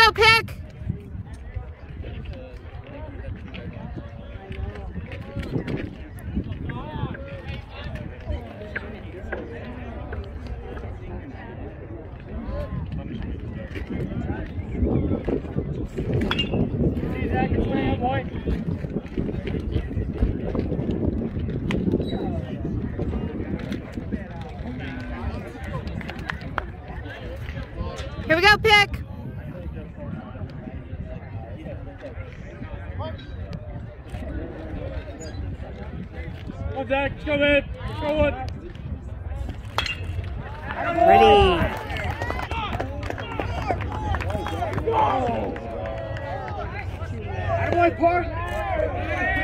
go, Pick. Here we go, Pick. Come on, Zach, let's go, man. Let's go, one. Pretty. Attaboy, Park.